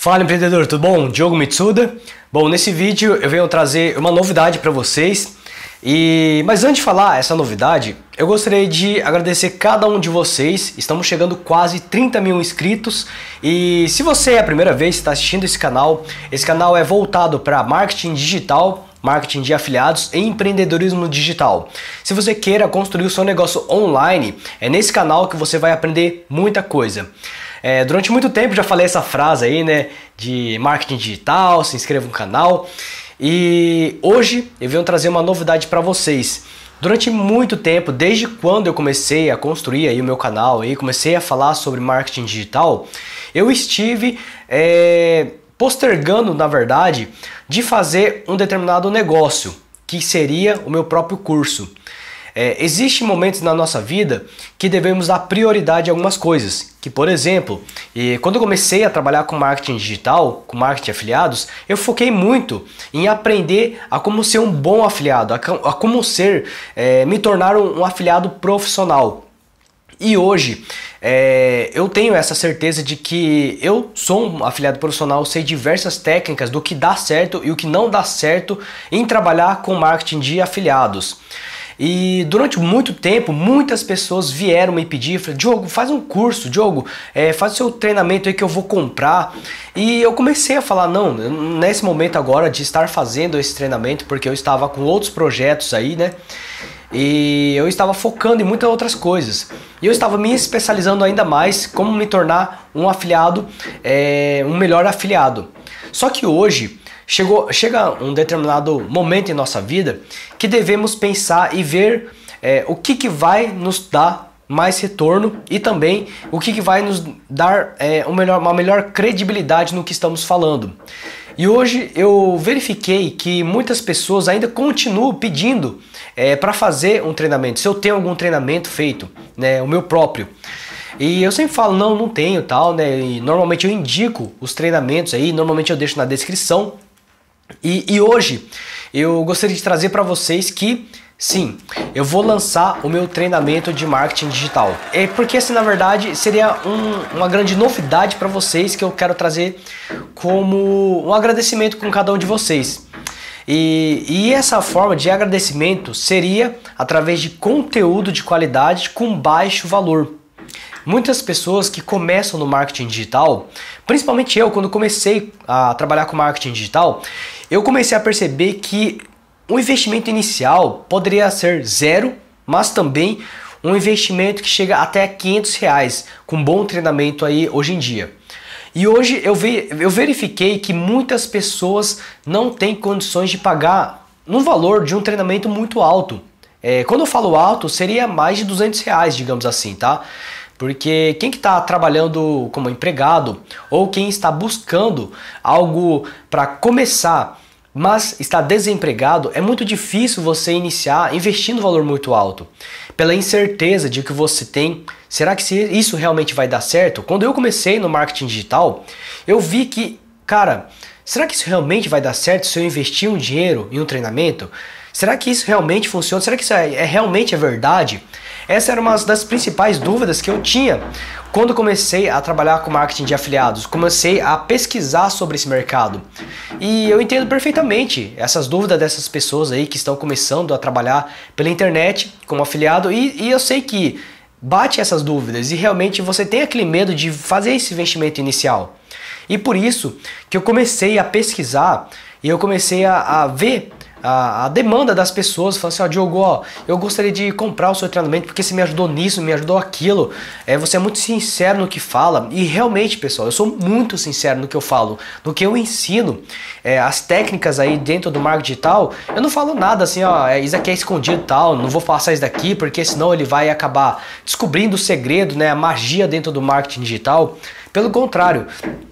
Fala empreendedor, tudo bom? Diogo Mitsuda. Bom, nesse vídeo eu venho trazer uma novidade para vocês. Mas antes de falar essa novidade, eu gostaria de agradecer cada um de vocês. Estamos chegando quase 30 mil inscritos. E se você é a primeira vez que está assistindo esse canal é voltado para marketing digital, marketing de afiliados e empreendedorismo digital. Se você queira construir o seu negócio online, é nesse canal que você vai aprender muita coisa. Durante muito tempo já falei essa frase aí, né, de marketing digital, se inscreva no canal. E hoje eu venho trazer uma novidade para vocês. Durante muito tempo, desde quando eu comecei a construir aí o meu canal e comecei a falar sobre marketing digital, eu estive postergando, na verdade, de fazer um determinado negócio, que seria o meu próprio curso. Existem momentos na nossa vida que devemos dar prioridade a algumas coisas. Que, por exemplo, quando eu comecei a trabalhar com marketing digital, com marketing de afiliados, eu foquei muito em aprender a como ser um bom afiliado, a como me tornar um afiliado profissional. E hoje eu tenho essa certeza de que eu sou um afiliado profissional, sei diversas técnicas do que dá certo e o que não dá certo em trabalhar com marketing de afiliados. E durante muito tempo, muitas pessoas vieram me pedir, Diogo, faz um curso, Diogo, faz o seu treinamento aí que eu vou comprar. E eu comecei a falar, não, nesse momento agora de estar fazendo esse treinamento, porque eu estava com outros projetos aí, né? E eu estava focando em muitas outras coisas. E eu estava me especializando ainda mais como me tornar um afiliado, um melhor afiliado. Só que hoje chega um determinado momento em nossa vida que devemos pensar e ver o que vai nos dar mais retorno e também o que vai nos dar uma melhor credibilidade no que estamos falando. E hoje eu verifiquei que muitas pessoas ainda continuam pedindo para fazer um treinamento, se eu tenho algum treinamento feito, né, o meu próprio. E eu sempre falo, não tenho tal, né? E normalmente eu indico os treinamentos aí, normalmente eu deixo na descrição. E hoje eu gostaria de trazer para vocês que sim, eu vou lançar o meu treinamento de marketing digital. Porque assim, na verdade, seria uma grande novidade para vocês que eu quero trazer como um agradecimento com cada um de vocês. E essa forma de agradecimento seria através de conteúdo de qualidade com baixo valor. Muitas pessoas que começam no marketing digital, principalmente eu, quando comecei a trabalhar com marketing digital, eu comecei a perceber que o investimento inicial poderia ser zero, mas também um investimento que chega até R$500 com bom treinamento aí hoje em dia. E hoje eu verifiquei que muitas pessoas não têm condições de pagar no valor de um treinamento muito alto. Quando eu falo alto, seria mais de R$200, digamos assim, tá? Porque quem que está trabalhando como empregado ou quem está buscando algo para começar, mas está desempregado, é muito difícil você iniciar investindo um valor muito alto. Pela incerteza de que você tem, será que isso realmente vai dar certo? Quando eu comecei no marketing digital, eu vi que, cara, será que isso realmente vai dar certo se eu investir um dinheiro em um treinamento? Será que isso realmente funciona? Será que isso realmente é verdade? Essa era uma das principais dúvidas que eu tinha quando comecei a trabalhar com marketing de afiliados. Comecei a pesquisar sobre esse mercado. E eu entendo perfeitamente essas dúvidas dessas pessoas aí que estão começando a trabalhar pela internet como afiliado. E eu sei que bate essas dúvidas e realmente você tem aquele medo de fazer esse investimento inicial. E por isso que eu comecei a pesquisar e eu comecei a ver a demanda das pessoas, falando assim, Diogo, eu gostaria de comprar o seu treinamento porque você me ajudou nisso, me ajudou aquilo, você é muito sincero no que fala. E realmente, pessoal, eu sou muito sincero no que eu falo, no que eu ensino, as técnicas aí dentro do marketing digital. Eu não falo nada assim, isso aqui é escondido e tal, não vou passar isso daqui porque senão ele vai acabar descobrindo o segredo, né, a magia dentro do marketing digital. Pelo contrário,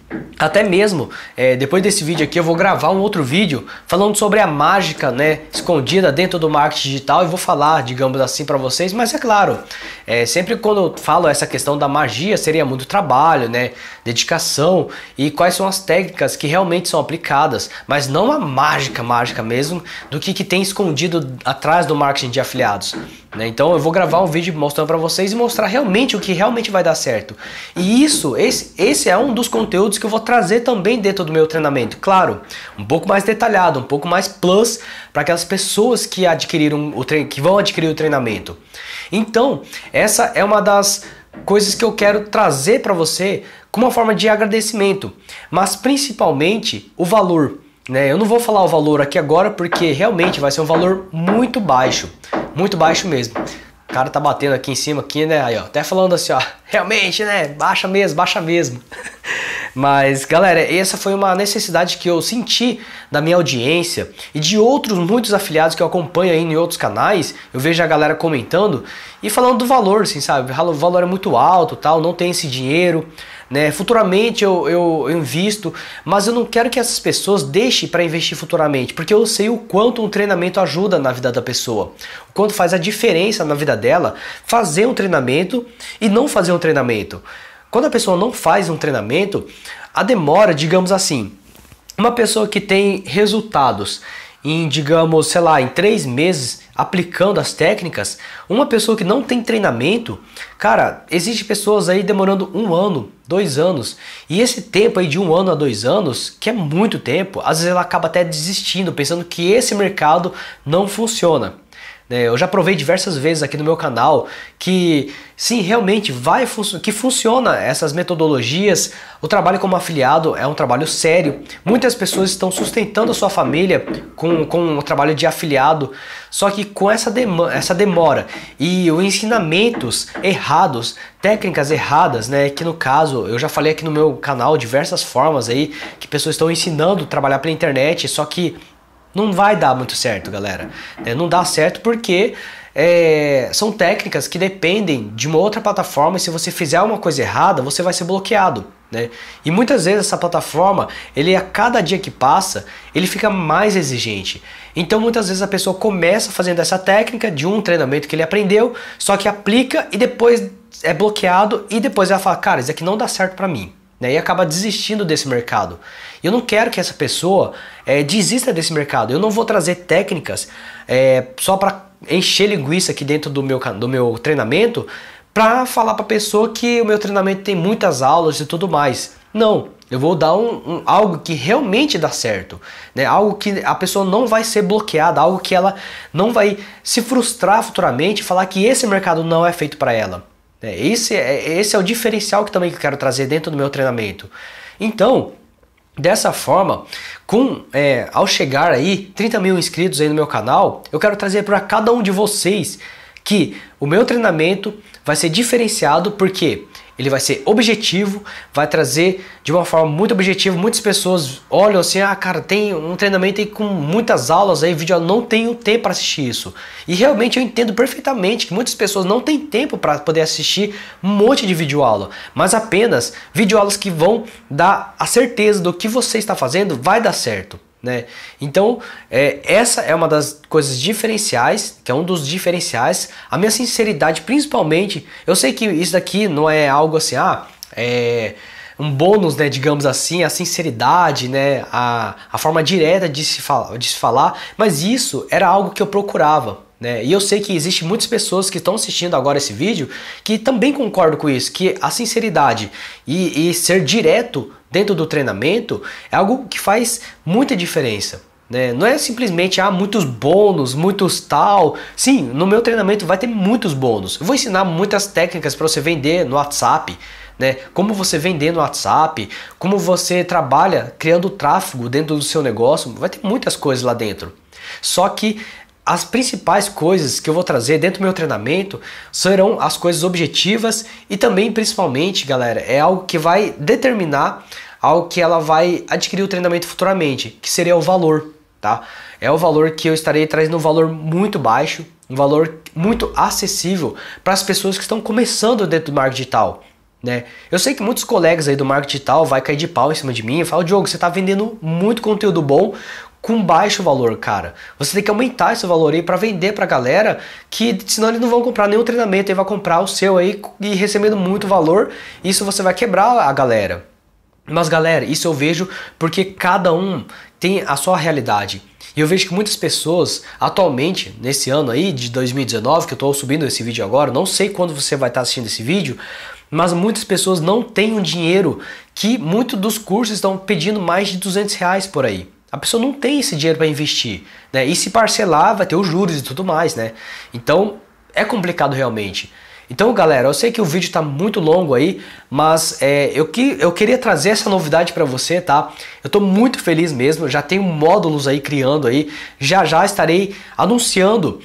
até mesmo, depois desse vídeo aqui eu vou gravar um outro vídeo falando sobre a mágica, né, escondida dentro do marketing digital e vou falar, digamos assim, para vocês. Mas é claro, sempre quando eu falo essa questão da magia seria muito trabalho, né, dedicação e quais são as técnicas que realmente são aplicadas, mas não a mágica mesmo do que tem escondido atrás do marketing de afiliados, né? Então eu vou gravar um vídeo mostrando para vocês e mostrar realmente o que realmente vai dar certo. E esse é um dos conteúdos que eu vou trazer também dentro do meu treinamento. Claro, um pouco mais detalhado, um pouco mais plus para aquelas pessoas que que vão adquirir o treinamento. Então, essa é uma das coisas que eu quero trazer para você como uma forma de agradecimento, mas principalmente o valor, né? Eu não vou falar o valor aqui agora porque realmente vai ser um valor muito baixo mesmo. O cara tá batendo aqui em cima, aqui, né? Aí, ó, até falando assim, ó, realmente, né? Baixa mesmo. Mas, galera, essa foi uma necessidade que eu senti da minha audiência e de muitos afiliados que eu acompanho aí em outros canais. Eu vejo a galera comentando e falando do valor, assim, sabe? O valor é muito alto, tal, não tem esse dinheiro, né? Futuramente eu invisto, mas eu não quero que essas pessoas deixem para investir futuramente, porque eu sei o quanto um treinamento ajuda na vida da pessoa, o quanto faz a diferença na vida dela fazer um treinamento e não fazer um treinamento. Quando a pessoa não faz um treinamento, a demora, digamos assim, uma pessoa que tem resultados em, digamos, sei lá, em 3 meses aplicando as técnicas, uma pessoa que não tem treinamento, cara, existe pessoas aí demorando 1 ano, 2 anos, e esse tempo aí de 1 ano a 2 anos, que é muito tempo, às vezes ela acaba até desistindo, pensando que esse mercado não funciona. Eu já provei diversas vezes aqui no meu canal que sim, realmente que funciona essas metodologias. O trabalho como afiliado é um trabalho sério. Muitas pessoas estão sustentando a sua família com o trabalho de afiliado, só que com essa demora e os ensinamentos errados, técnicas erradas, né? Que no caso, eu já falei aqui no meu canal diversas formas aí que pessoas estão ensinando a trabalhar pela internet, só que não vai dar muito certo, galera. Não dá certo porque são técnicas que dependem de uma outra plataforma e se você fizer uma coisa errada, você vai ser bloqueado, né? E muitas vezes essa plataforma, a cada dia que passa, ele fica mais exigente. Então muitas vezes a pessoa começa fazendo essa técnica de um treinamento que ele aprendeu, só que aplica e depois é bloqueado e depois ela fala, cara, isso aqui não dá certo pra mim. E acaba desistindo desse mercado. Eu não quero que essa pessoa desista desse mercado. Eu não vou trazer técnicas só para encher linguiça aqui dentro do meu treinamento para falar para a pessoa que o meu treinamento tem muitas aulas e tudo mais. Não, eu vou dar algo que realmente dá certo, né? Algo que a pessoa não vai ser bloqueada, algo que ela não vai se frustrar futuramente e falar que esse mercado não é feito para ela. Esse é o diferencial que também quero trazer dentro do meu treinamento. Então, dessa forma, ao chegar aí 30 mil inscritos aí no meu canal, eu quero trazer para cada um de vocês que o meu treinamento vai ser diferenciado porque ele vai ser objetivo, vai trazer de uma forma muito objetiva. Muitas pessoas olham assim, cara, tem um treinamento aí com muitas aulas aí, vídeo, eu não tenho tempo para assistir isso. E realmente eu entendo perfeitamente que muitas pessoas não têm tempo para poder assistir um monte de videoaula, mas apenas videoaulas que vão dar a certeza do que você está fazendo vai dar certo, né? Então essa é uma das coisas diferenciais, que é um dos diferenciais, a minha sinceridade principalmente. Eu sei que isso daqui não é algo assim, um bônus, né, digamos assim, a sinceridade, né, a forma direta de se falar, mas isso era algo que eu procurava, né? E eu sei que existe muitas pessoas que estão assistindo agora esse vídeo que também concordam com isso, que a sinceridade e ser direto dentro do treinamento é algo que faz muita diferença, né? Não é simplesmente muitos bônus, muitos tal. Sim, no meu treinamento vai ter muitos bônus. Eu vou ensinar muitas técnicas para você vender no WhatsApp, né? Como você vender no WhatsApp, como você trabalha criando tráfego dentro do seu negócio. Vai ter muitas coisas lá dentro. Só que as principais coisas que eu vou trazer dentro do meu treinamento serão as coisas objetivas e também, principalmente, galera, é algo que vai determinar algo que ela vai adquirir o treinamento futuramente, que seria o valor, tá? É o valor que eu estarei trazendo, um valor muito baixo, um valor muito acessível para as pessoas que estão começando dentro do marketing digital, né? Eu sei que muitos colegas aí do marketing digital vai cair de pau em cima de mim e falar, Diogo, você está vendendo muito conteúdo bom com baixo valor, cara. Você tem que aumentar esse valor aí para vender pra galera, que senão eles não vão comprar nenhum treinamento, ele vai comprar o seu aí e recebendo muito valor, isso você vai quebrar a galera, Mas galera, isso eu vejo porque cada um tem a sua realidade. E eu vejo que muitas pessoas, atualmente, nesse ano aí de 2019, que eu estou subindo esse vídeo agora, não sei quando você vai estar assistindo esse vídeo, mas muitas pessoas não têm o dinheiro que muitos dos cursos estão pedindo mais de R$200 por aí. A pessoa não tem esse dinheiro para investir, né? E se parcelar vai ter os juros e tudo mais, né? Então é complicado realmente. Então galera, eu sei que o vídeo está muito longo aí, mas eu queria trazer essa novidade para você, tá? Eu estou muito feliz mesmo, eu já tenho módulos aí criando aí, já estarei anunciando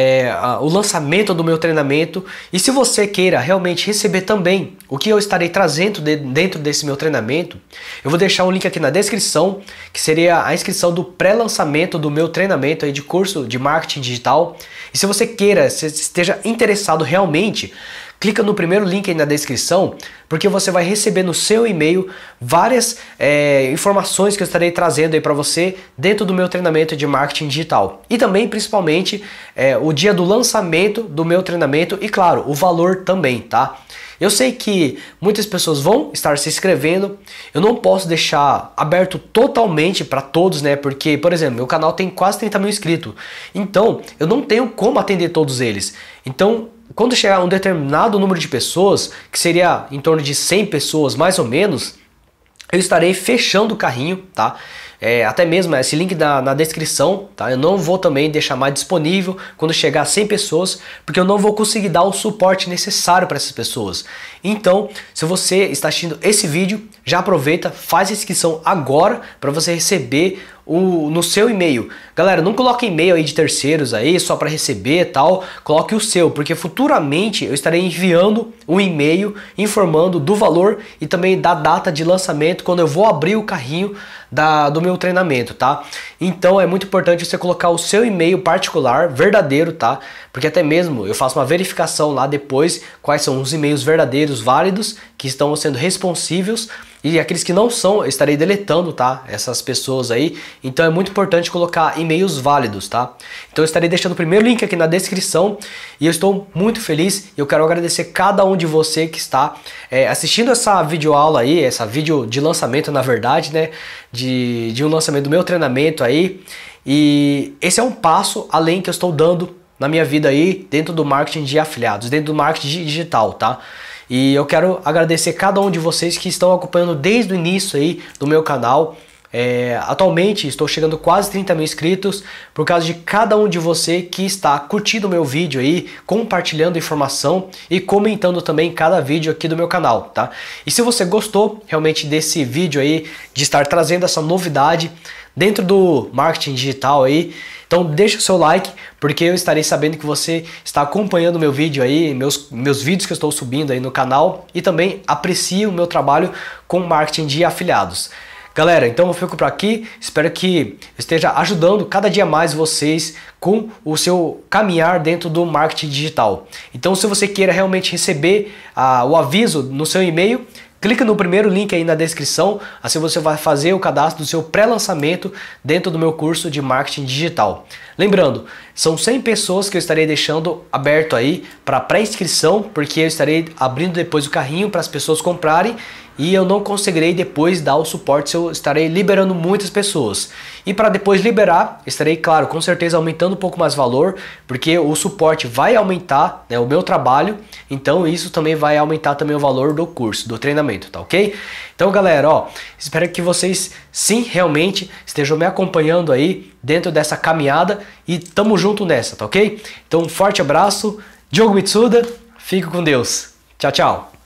o lançamento do meu treinamento. E se você queira realmente receber também o que eu estarei trazendo dentro desse meu treinamento, eu vou deixar um link aqui na descrição, que seria a inscrição do pré-lançamento do meu treinamento aí de curso de marketing digital. E se você queira, se esteja interessado realmente, clica no primeiro link aí na descrição, porque você vai receber no seu e-mail várias informações que eu estarei trazendo aí para você dentro do meu treinamento de marketing digital. E também, principalmente, o dia do lançamento do meu treinamento e, claro, o valor também, tá? Eu sei que muitas pessoas vão estar se inscrevendo, eu não posso deixar aberto totalmente para todos, né? Porque, por exemplo, meu canal tem quase 30 mil inscritos, então eu não tenho como atender todos eles. Então, quando chegar um determinado número de pessoas, que seria em torno de 100 pessoas mais ou menos, eu estarei fechando o carrinho, tá? Até mesmo esse link na descrição, tá? Eu não vou também deixar mais disponível quando chegar a 100 pessoas, porque eu não vou conseguir dar o suporte necessário para essas pessoas. Então, se você está assistindo esse vídeo, já aproveita, faz a inscrição agora para você receber no seu e-mail. Galera, não coloque e-mail aí de terceiros aí só para receber e tal, coloque o seu, porque futuramente eu estarei enviando um e-mail informando do valor e também da data de lançamento quando eu vou abrir o carrinho do meu treinamento, tá? Então é muito importante você colocar o seu e-mail particular, verdadeiro, tá? Porque até mesmo eu faço uma verificação lá depois quais são os e-mails verdadeiros, válidos, que estão sendo responsivos, e aqueles que não são, eu estarei deletando, tá? Essas pessoas aí. Então é muito importante colocar e-mails válidos, tá? Então eu estarei deixando o primeiro link aqui na descrição. E eu estou muito feliz. E eu quero agradecer cada um de você que está assistindo essa videoaula aí, essa vídeo de lançamento, na verdade, né? De um lançamento do meu treinamento aí. E esse é um passo além que eu estou dando na minha vida aí, dentro do marketing de afiliados, dentro do marketing digital, tá? E eu quero agradecer cada um de vocês que estão acompanhando desde o início aí do meu canal. Atualmente estou chegando quase 30 mil inscritos por causa de cada um de você que está curtindo o meu vídeo aí, compartilhando informação e comentando também cada vídeo aqui do meu canal, tá? E se você gostou realmente desse vídeo aí, de estar trazendo essa novidade dentro do marketing digital aí, então deixa o seu like, porque eu estarei sabendo que você está acompanhando o meu vídeo aí, meus vídeos que eu estou subindo aí no canal, e também aprecia o meu trabalho com marketing de afiliados. Galera, então eu fico por aqui, espero que eu esteja ajudando cada dia mais vocês com o seu caminhar dentro do marketing digital. Então se você queira realmente receber o aviso no seu e-mail, clica no primeiro link aí na descrição, assim você vai fazer o cadastro do seu pré-lançamento dentro do meu curso de marketing digital. Lembrando, são 100 pessoas que eu estarei deixando aberto aí para pré-inscrição, porque eu estarei abrindo depois o carrinho para as pessoas comprarem e eu não conseguirei depois dar o suporte se eu estarei liberando muitas pessoas. E para depois liberar, estarei, claro, com certeza aumentando um pouco mais valor, porque o suporte vai aumentar, né, o meu trabalho, então isso também vai aumentar também o valor do curso, do treinamento, tá ok? Então galera, ó, espero que vocês sim, realmente estejam me acompanhando aí dentro dessa caminhada e tamo junto nessa, tá ok? Então um forte abraço, Diogo Mitsuda, fique com Deus, tchau, tchau!